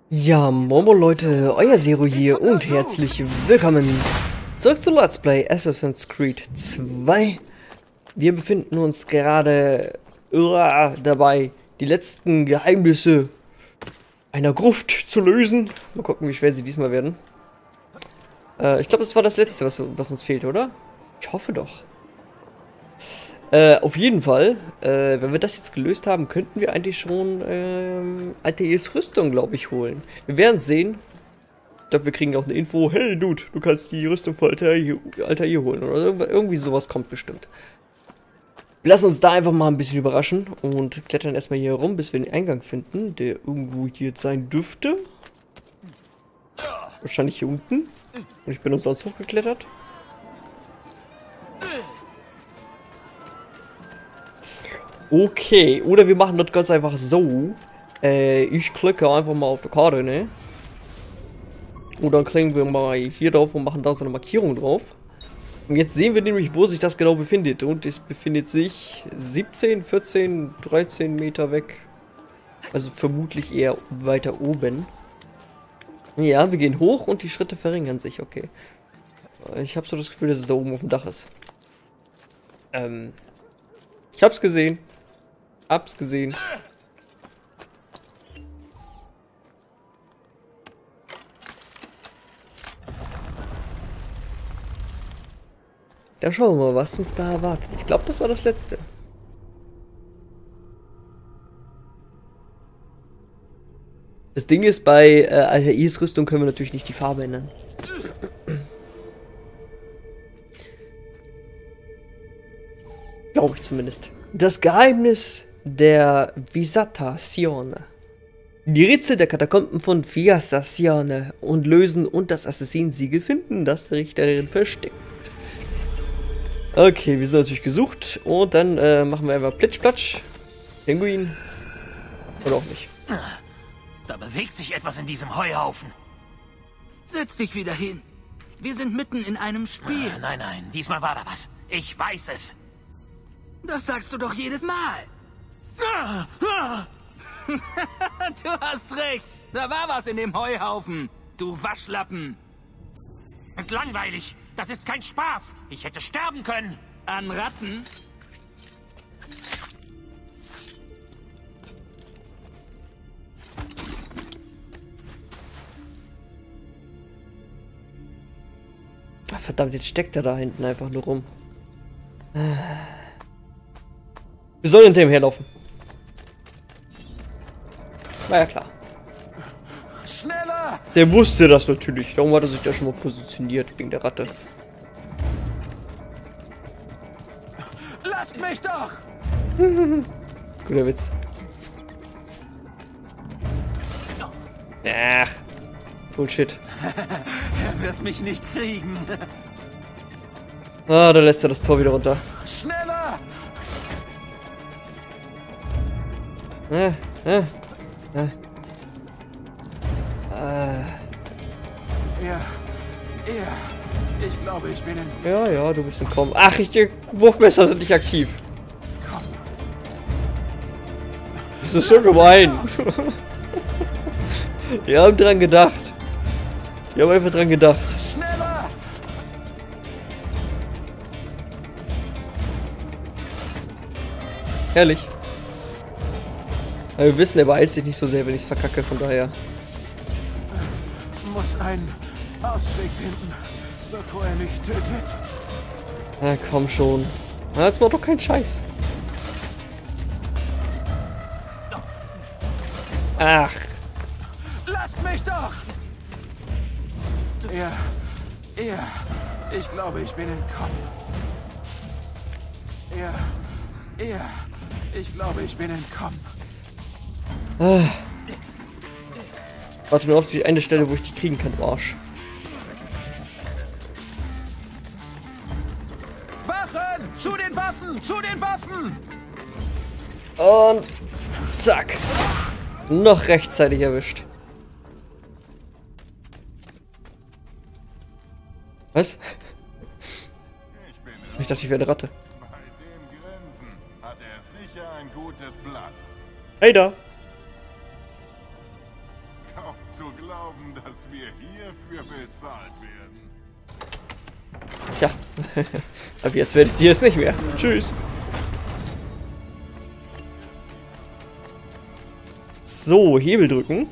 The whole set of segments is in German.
Ja, Momo Leute, euer Zero hier und herzlich willkommen zurück zu Let's Play Assassin's Creed 2. Wir befinden uns gerade dabei, die letzten Geheimnisse einer Gruft zu lösen. Mal gucken, wie schwer sie diesmal werden. Ich glaube, das war das letzte, was uns fehlt, oder? Ich hoffe doch. Auf jeden Fall, wenn wir das jetzt gelöst haben, könnten wir eigentlich schon Altair's Rüstung, glaube ich, holen. Wir werden sehen. Ich glaube, wir kriegen auch eine Info. Hey, Dude, du kannst die Rüstung von Altair holen. Oder irgendwie sowas kommt bestimmt. Wir lassen uns da einfach mal ein bisschen überraschen und klettern erstmal hier rum, bis wir den Eingang finden, der irgendwo hier jetzt sein dürfte. Wahrscheinlich hier unten. Und ich bin umsonst hochgeklettert. Okay, oder wir machen das ganz einfach so. Ich klicke einfach mal auf die Karte, ne? Und dann klicken wir mal hier drauf und machen da so eine Markierung drauf. Und jetzt sehen wir nämlich, wo sich das genau befindet. Und es befindet sich 17, 14, 13 Meter weg. Also vermutlich eher weiter oben. Ja, wir gehen hoch und die Schritte verringern sich, okay. Ich habe so das Gefühl, dass es da oben auf dem Dach ist. Ich hab's gesehen. Hab's gesehen. Dann schauen wir mal, was uns da erwartet. Ich glaube, das war das letzte. Das Ding ist, bei Altair's Rüstung können wir natürlich nicht die Farbe ändern. Glaube ich zumindest. Das Geheimnis der Visitazione. Die Rätsel der Katakomben von Visitazione und lösen und das Assassinensiegel finden, das sich darin versteckt. Okay, wir sind natürlich gesucht und dann machen wir einfach Plitschplatsch. Pinguin. Oder auch nicht. Da bewegt sich etwas in diesem Heuhaufen. Setz dich wieder hin. Wir sind mitten in einem Spiel. Nein, nein, diesmal war da was. Ich weiß es. Das sagst du doch jedes Mal. Du hast recht. Da war was in dem Heuhaufen. Du Waschlappen. Und langweilig. Das ist kein Spaß. Ich hätte sterben können. An Ratten? Ach, verdammt, jetzt steckt er da hinten einfach nur rum. Wir sollen hinter ihm herlaufen. War ja klar. Schneller! Der wusste das natürlich. Darum hat er sich da schon mal positioniert wegen der Ratte. Lasst mich doch! Guter Witz. Ach. Bullshit. Er wird mich nicht kriegen. Ah, da lässt er das Tor wieder runter. Schneller! Ich glaube, ich bin in... Ja, ja, du bist entkommen. Ach, die Wurfmesser sind nicht aktiv. Das ist so gemein. Wir haben dran gedacht. Wir haben einfach dran gedacht. Schneller! Herrlich. Aber wir wissen, er beeilt sich nicht so sehr, wenn ich es verkacke, von daher. Muss einen Ausweg finden, bevor er mich tötet. Na komm schon. Na, jetzt macht doch keinen Scheiß. Ach. Lasst mich doch! Ich glaube, ich bin entkommen. Ich glaube, ich bin entkommen. Warte nur auf die eine Stelle, wo ich die kriegen kann, du Arsch. Wachen! Zu den Waffen! Zu den Waffen! Und zack. Noch rechtzeitig erwischt. Was? Ich dachte, ich wäre eine Ratte. Bei dem Grinsen hat er sicher ein gutes Blatt. Hey da. Kaum zu was wir hierfür bezahlt werden. Ja. Ab jetzt werdet ihr es nicht mehr. Tschüss. So, Hebel drücken.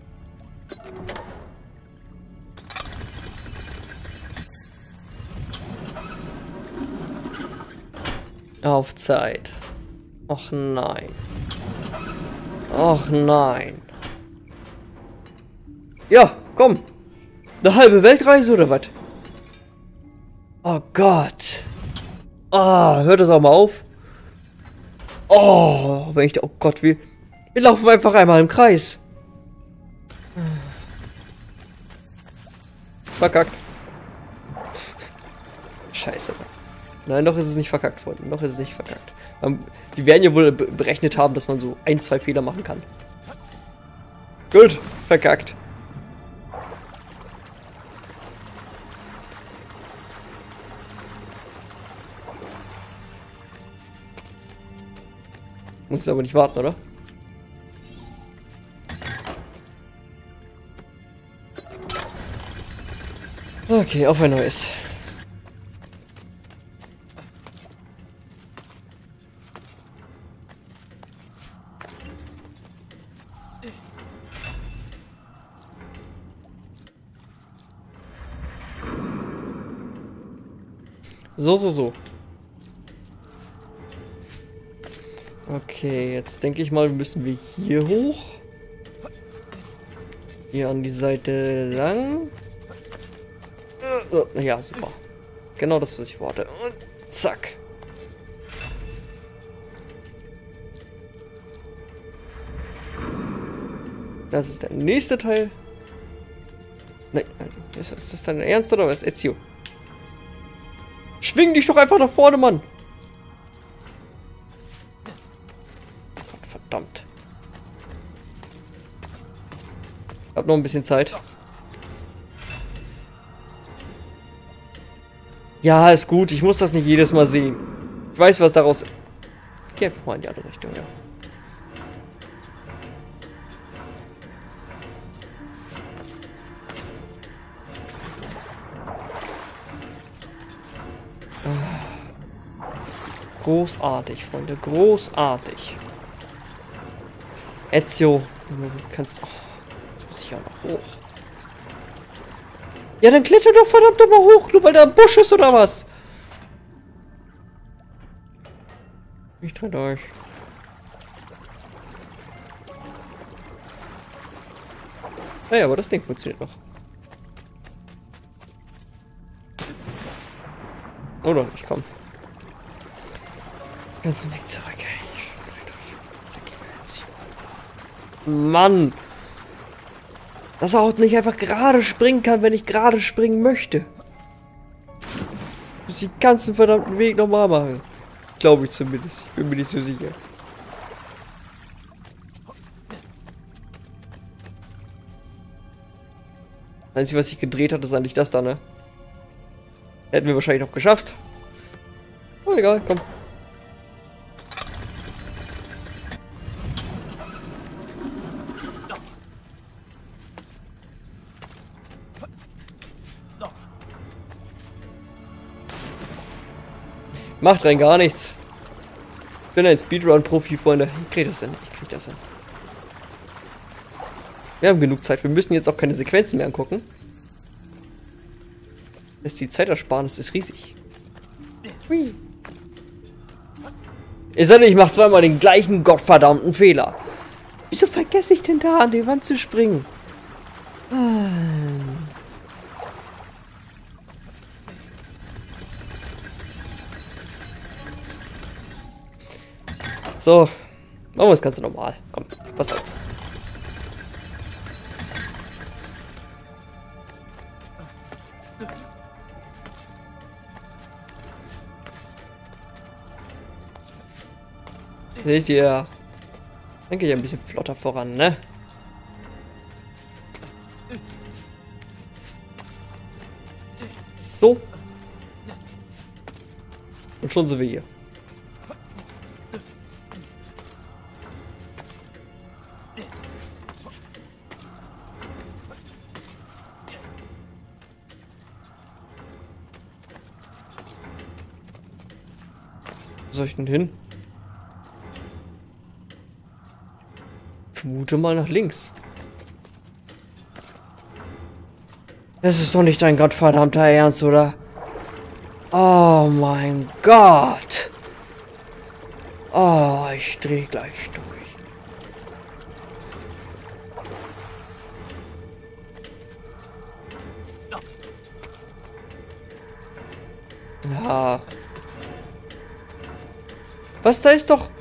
Auf Zeit. Och nein. Och nein. Ja, komm. Eine halbe Weltreise oder was? Oh Gott. Ah, hört das auch mal auf? Oh, wenn ich... Oh Gott, wir laufen einfach einmal im Kreis. Verkackt. Scheiße. Nein, noch ist es nicht verkackt, Freunde. Noch ist es nicht verkackt. Die werden ja wohl berechnet haben, dass man so 1, 2 Fehler machen kann. Gut, verkackt. Muss aber nicht warten, oder? Okay, auf ein neues. So. Okay, jetzt denke ich mal, müssen wir hier hoch. Hier an die Seite lang. Ja, super. Genau das, was ich wollte. Und zack. Das ist der nächste Teil. Nein, ist das dein Ernst oder was? Ezio. Schwing dich doch einfach nach vorne, Mann. Gott, verdammt. Ich hab noch ein bisschen Zeit. Ja, ist gut. Ich muss das nicht jedes Mal sehen. Ich weiß, was daraus... Geh einfach mal in die andere Richtung, ja. Großartig, Freunde. Großartig. Ezio, du kannst... Oh, jetzt muss ich ja noch hoch. Ja, dann kletter doch verdammt nochmal hoch, nur weil da ein Busch ist oder was? Ich trenne euch. Naja, aber das Ding funktioniert noch. Oder ich komm. Ganzen Weg zurück. Mann! Dass er auch nicht einfach gerade springen kann, wenn ich gerade springen möchte. Muss ich den ganzen verdammten Weg nochmal machen. Glaube ich zumindest. Ich bin mir nicht so sicher. Das Einzige, was sich gedreht hat, ist eigentlich das da, ne? Hätten wir wahrscheinlich noch geschafft. Aber egal, komm. Macht rein gar nichts. Ich bin ein Speedrun-Profi, Freunde. Ich krieg das hin. Ich krieg das hin. Wir haben genug Zeit. Wir müssen jetzt auch keine Sequenzen mehr angucken. Die Zeitersparnis ist riesig. Hui. Ich sage, ich mache zweimal den gleichen gottverdammten Fehler. Wieso vergesse ich denn da an die Wand zu springen? So, machen wir das Ganze normal. Komm, was soll's. Seht ihr? Dann geht ja ein bisschen flotter voran, ne? So. Und schon sind wir hier. Wo soll ich denn hin? Ich vermute mal nach links. Das ist doch nicht dein gottverdammter Ernst, oder? Oh mein Gott. Oh, ich drehe gleich durch. Ja. Was, da ist doch...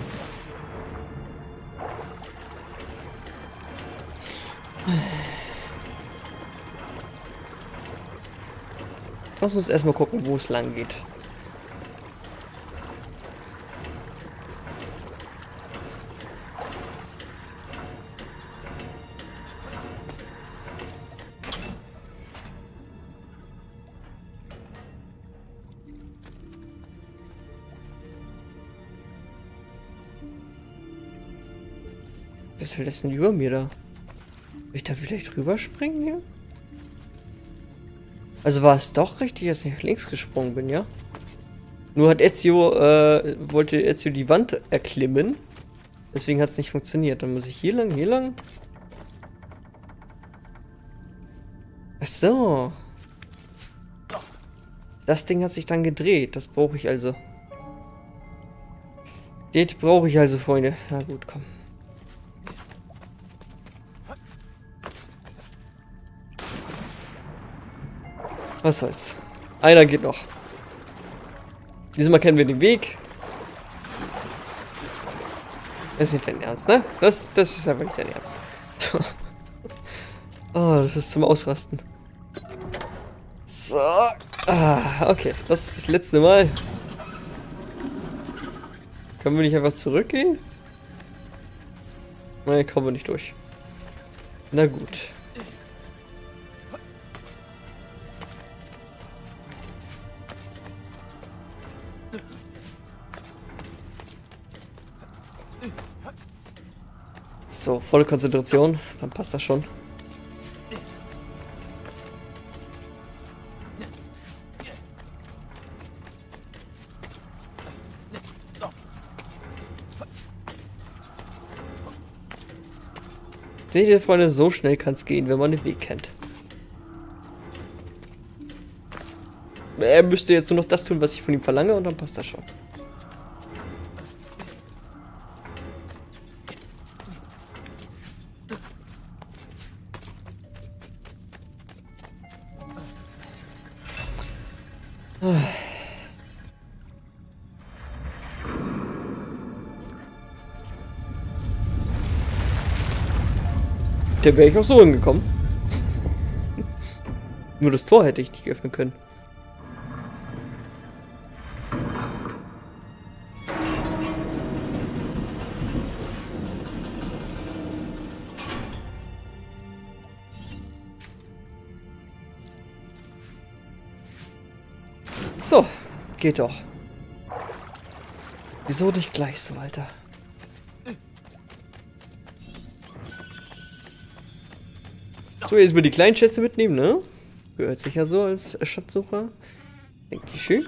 Lass uns erstmal gucken, wo es lang geht. Was will das denn über mir da? Will ich da vielleicht rüberspringen hier? Also war es doch richtig, dass ich nach links gesprungen bin, ja? Nur hat Ezio, wollte Ezio die Wand erklimmen. Deswegen hat es nicht funktioniert. Dann muss ich hier lang, hier lang. Ach so. Das Ding hat sich dann gedreht. Das brauche ich also. Das brauche ich also, Freunde. Na gut, komm. Was soll's. Einer geht noch. Diesmal kennen wir den Weg. Das ist nicht dein Ernst, ne? Das ist einfach nicht dein Ernst. Oh, das ist zum Ausrasten. So. Ah, okay. Das ist das letzte Mal. Können wir nicht einfach zurückgehen? Nein, kommen wir nicht durch. Na gut. So, volle Konzentration, dann passt das schon. Seht ihr, Freunde, so schnell kann es gehen, wenn man den Weg kennt. Er müsste jetzt nur noch das tun, was ich von ihm verlange, und dann passt das schon. Da wäre ich auch so hingekommen. Nur das Tor hätte ich nicht öffnen können. So, geht doch. Wieso nicht gleich so, Alter? So, jetzt mal die kleinen Schätze mitnehmen, ne? Gehört sich ja so als Schatzsucher. Dankeschön.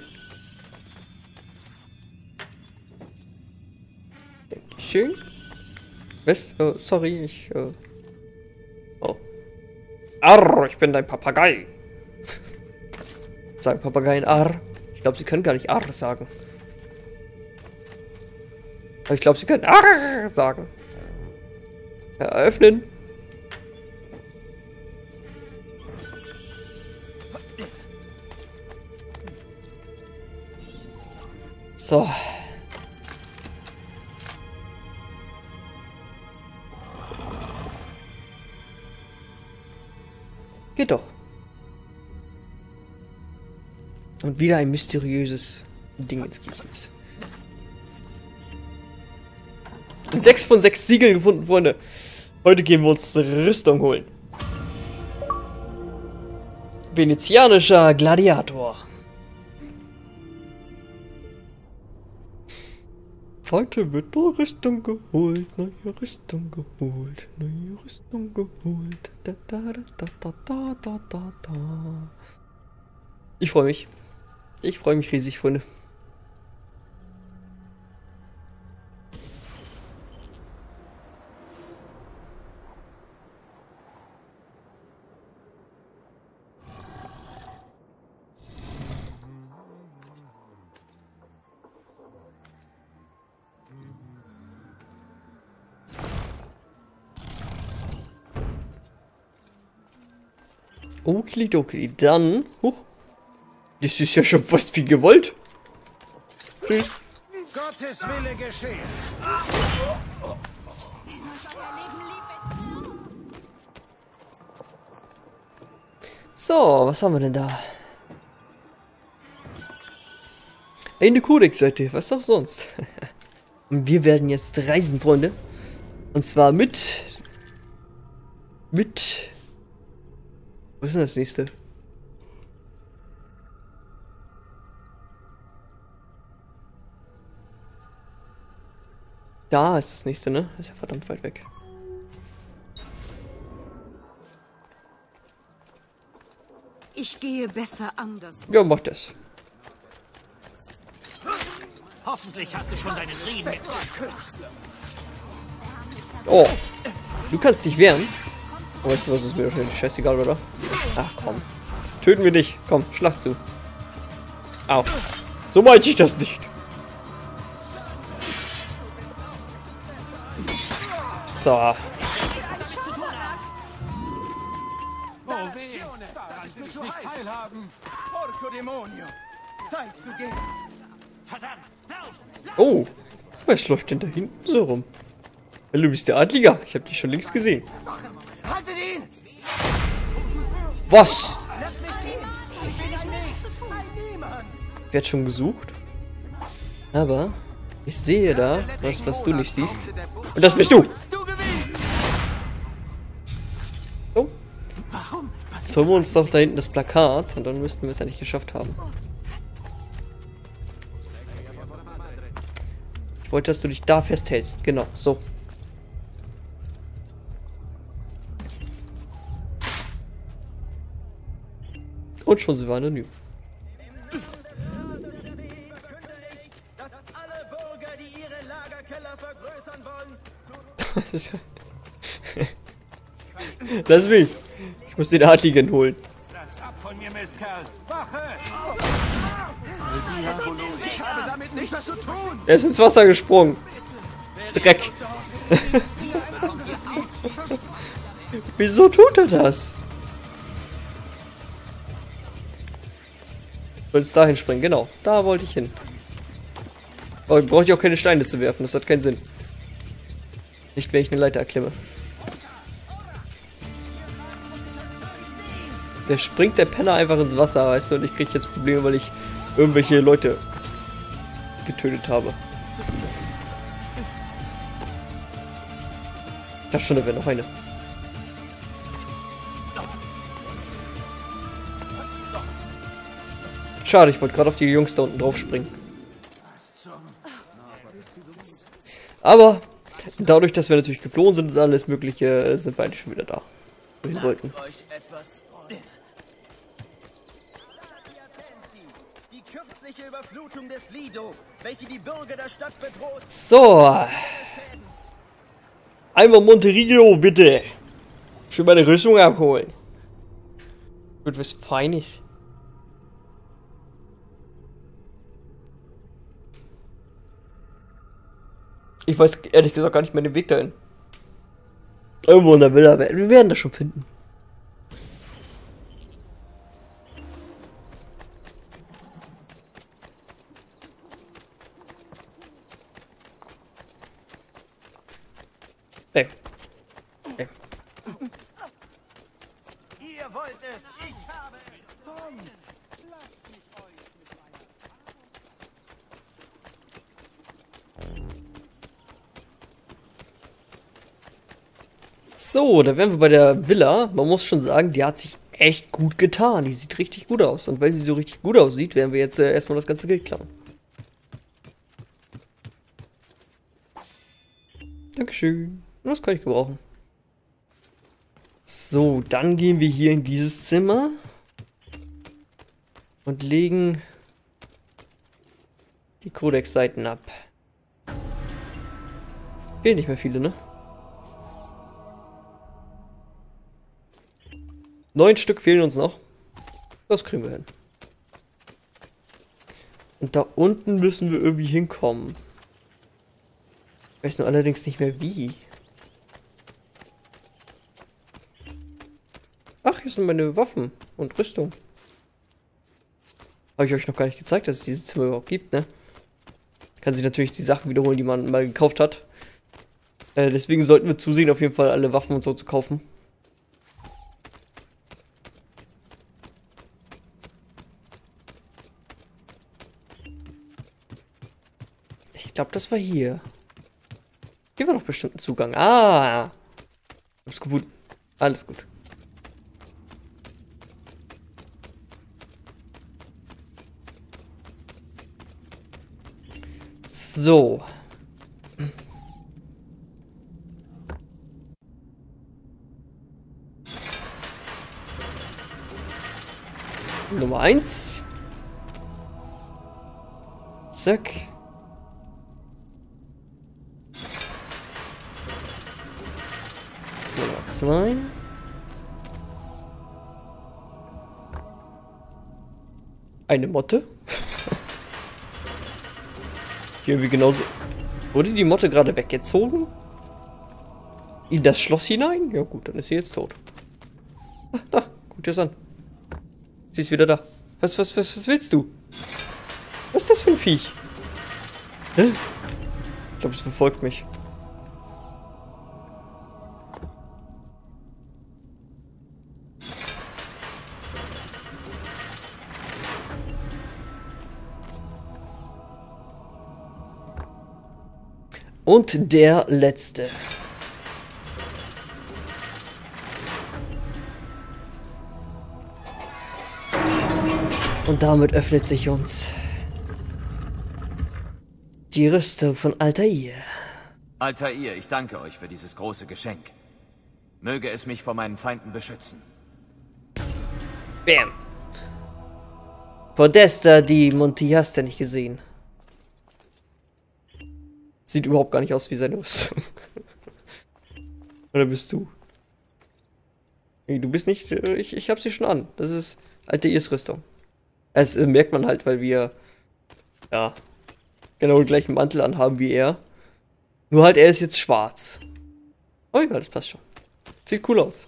Dankeschön. Was? Oh, sorry, Oh. Arr, ich bin dein Papagei. Sagen Papageien Arr. Ich glaube, sie können gar nicht Arr sagen. Aber ich glaube, sie können Arr sagen. Ja, öffnen. So. Geht doch. Und wieder ein mysteriöses Ding ins Kiechens. 6 von 6 Siegeln gefunden, Freunde. Heute gehen wir uns Rüstung holen. Venezianischer Gladiator. Heute wird nur Rüstung geholt, neue Rüstung geholt, neue Rüstung geholt. Da, da, da, da, da, da, da, da. Ich freue mich. Ich freue mich riesig, Freunde. Okidoki, dann... Huch. Das ist ja schon fast wie gewollt. Tschüss. Gottes Wille geschehen. So, was haben wir denn da? Eine Codex-Seite, was auch sonst. Und wir werden jetzt reisen, Freunde. Und zwar mit... Was ist denn das nächste? Da ist das nächste, ne? Das ist ja verdammt weit weg. Ich gehe besser anders. Ja, mach das. Hoffentlich hast du schon deinen Frieden mit. Oh, du kannst dich wehren. Oh, weißt du was, ist mir wahrscheinlich scheißegal, oder? Ach komm. Töten wir dich. Komm, schlag zu. Au. So meinte ich das nicht. So. Oh weh, daran will ich nicht teilhaben. Porco Demonio. Zeit zu gehen. Verdammt! Lauf! Oh. Was läuft denn da hinten so rum? Du bist der Adliger. Ich habe dich schon längst gesehen. Haltet ihn! Was? Lass mich gehen! Ich bin ein Niemand! Wird schon gesucht. Aber ich sehe da was du nicht siehst. Und das bist du. Du gewinnst! So. Warum? Was Jetzt holen wir uns doch da hinten das Plakat und dann müssten wir es ja nicht geschafft haben. Ich wollte, dass du dich da festhältst. Genau, so. Und schon sind wir anonym. Dass alle Bürger, die ihre Lagerkeller vergrößern wollen, Lass mich. Ich muss den Adligen holen. lass ab von mir, Mistkerl! Wache! Ich habe damit nichts zu tun! Er ist ins Wasser gesprungen. Dreck. Wieso tut er das? Sollst dahin springen, genau. Da wollte ich hin. Aber brauche ich auch keine Steine zu werfen, das hat keinen Sinn. Nicht, wenn ich eine Leiter erklimme. Der springt der Penner einfach ins Wasser, weißt du, und ich kriege jetzt Probleme, weil ich irgendwelche Leute getötet habe. Das schon, da wäre noch eine. Schade, ich wollte gerade auf die Jungs da unten drauf springen. Aber dadurch, dass wir natürlich geflohen sind und alles Mögliche, sind wir eigentlich schon wieder da, wo wir wollten. Die kürzliche Überflutung des Lido, welche die Bürger der Stadt bedroht. So. Einmal Monterio, bitte. Für meine Rüstung abholen. Wird was Feines. Ich weiß ehrlich gesagt gar nicht mehr den Weg dahin. Irgendwo in der Villa. Wir werden das schon finden. Hey. Hey. Ihr wollt es, ich habe es. Komm, lasst mich euch mit So, da wären wir bei der Villa. Man muss schon sagen, die hat sich echt gut getan. Die sieht richtig gut aus. Und weil sie so richtig gut aussieht, werden wir jetzt erstmal das ganze Geld klauen. Dankeschön. Das kann ich gebrauchen. So, dann gehen wir hier in dieses Zimmer. Und legen die Codex-Seiten ab. Fehlen nicht mehr viele, ne? 9 Stück fehlen uns noch. Das kriegen wir hin. Und da unten müssen wir irgendwie hinkommen. Ich weiß nur allerdings nicht mehr wie. Ach hier sind meine Waffen und Rüstung. Habe ich euch noch gar nicht gezeigt, dass es dieses Zimmer überhaupt gibt, ne? Kann sich natürlich die Sachen wiederholen, die man mal gekauft hat. Deswegen sollten wir zusehen, auf jeden Fall alle Waffen und so zu kaufen. Ich glaube, das war hier. Hier war doch bestimmt ein Zugang. Ah! Hab's gefunden. Alles gut. So. Nummer 1. Zack. Nummer 2. Eine Motte. Hier irgendwie genauso. Wurde die Motte gerade weggezogen? In das Schloss hinein? Ja gut, dann ist sie jetzt tot. Ah, da, guck dir das an. Sie ist wieder da. Was willst du? Was ist das für ein Viech? Hä? Ich glaube, es verfolgt mich. Und der letzte. Und damit öffnet sich uns die Rüstung von Altair. Altair, ich danke euch für dieses große Geschenk. Möge es mich vor meinen Feinden beschützen. Bam. Podesta di Monti hast du nicht gesehen. Sieht überhaupt gar nicht aus wie seine Rüstung. Oder bist du? Nee, du bist nicht. Ich hab sie schon an. Das ist Altairs Rüstung. Das merkt man halt, weil wir ja genau den gleichen Mantel anhaben wie er. Nur halt, er ist jetzt schwarz. Oh egal, das passt schon. Sieht cool aus.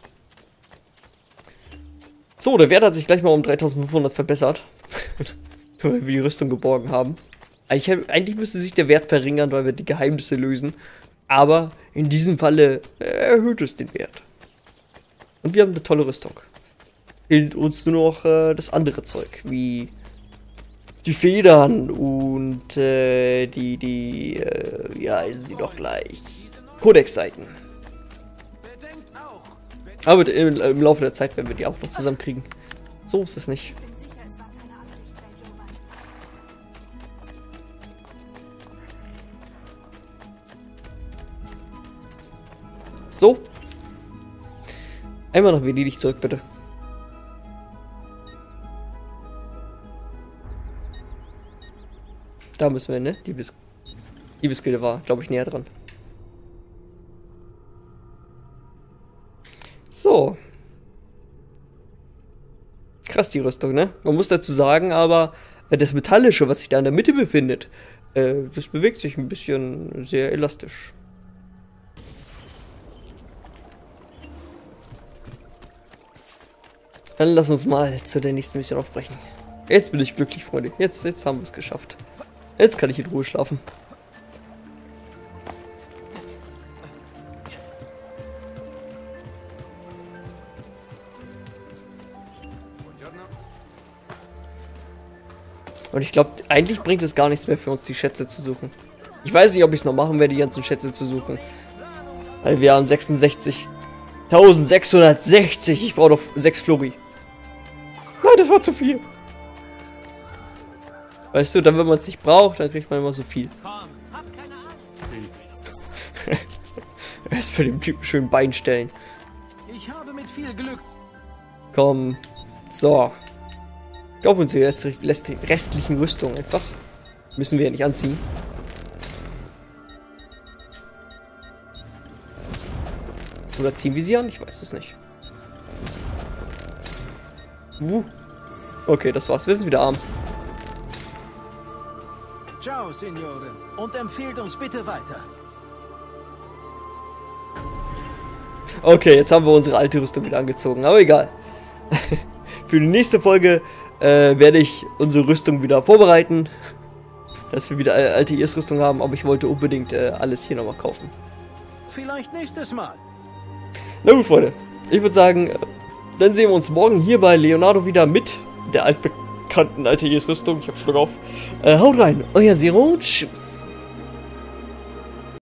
So, der Wert hat sich gleich mal um 3500 verbessert. Weil wir die Rüstung geborgen haben. Eigentlich müsste sich der Wert verringern, weil wir die Geheimnisse lösen. Aber in diesem Falle erhöht es den Wert. Und wir haben eine tolle Rüstung. Fehlt uns nur noch das andere Zeug, wie die Federn und ja, sind die doch gleich. Codex-Seiten. Aber im Laufe der Zeit werden wir die auch noch zusammenkriegen. So ist es nicht. So. Einmal noch Venedig zurück, bitte. Da müssen wir, ne? Liebesgilde war, glaube ich, näher dran. So. Krass, die Rüstung, ne? Man muss dazu sagen, aber das Metallische, was sich da in der Mitte befindet, das bewegt sich ein bisschen sehr elastisch. Dann lass uns mal zu der nächsten Mission aufbrechen. Jetzt bin ich glücklich, Freunde. Jetzt haben wir es geschafft. Jetzt kann ich in Ruhe schlafen. Und ich glaube, eigentlich bringt es gar nichts mehr für uns, die Schätze zu suchen. Ich weiß nicht, ob ich es noch machen werde, die ganzen Schätze zu suchen. Weil wir haben 66.660. Ich brauche doch 6 Flori. Nein, das war zu viel. Weißt du, dann wenn man es nicht braucht, dann kriegt man immer so viel. Erst bei dem Typen schön Bein stellen. Ich habe mit viel Glück. Komm. So. Kaufen uns die restlichen Rüstungen einfach. Müssen wir ja nicht anziehen. Oder ziehen wir sie an? Ich weiß es nicht. Okay, das war's. Wir sind wieder arm. Ciao, Signore. Und empfehlt uns bitte weiter. Okay, jetzt haben wir unsere alte Rüstung wieder angezogen. Aber egal. Für die nächste Folge werde ich unsere Rüstung wieder vorbereiten. Dass wir wieder alte IS-Rüstung haben, aber ich wollte unbedingt alles hier nochmal kaufen. Vielleicht nächstes Mal. Na gut, Freunde. Ich würde sagen, dann sehen wir uns morgen hier bei Leonardo wieder mit der altbekannten alte IS-Rüstung. Ich hab Schluck auf. Haut rein, euer Zero. Tschüss.